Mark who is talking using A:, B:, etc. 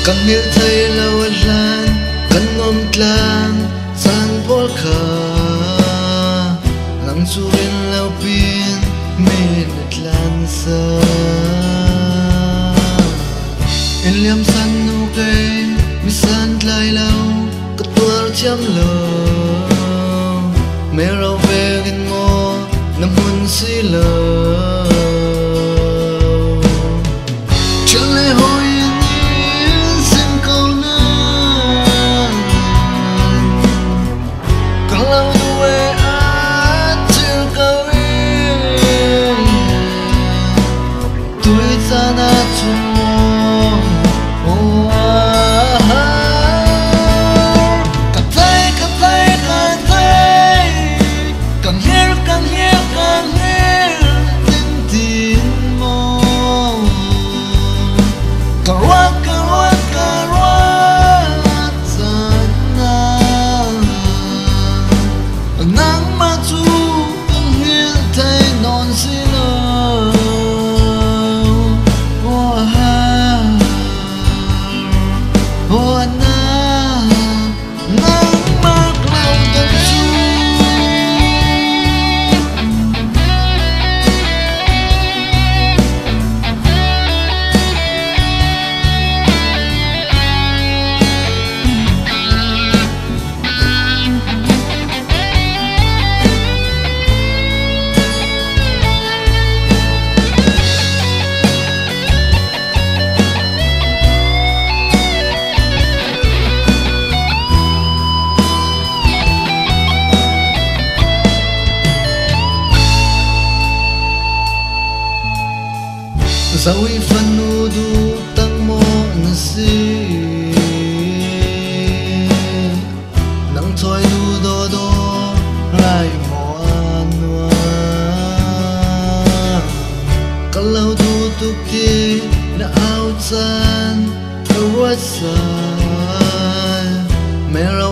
A: Kan mil thei lo lan kan ngom tlang san bol kha lang chu in lo pin min tlan sa in liam san nu ke mi san lai lo ka tuar cham lo me ro ve gin mo nam hun si lo chale hoi Zawi fanudu tang mo na si nang thoi du do do rai mo anwa kalau du tu ki na out san a wasa mero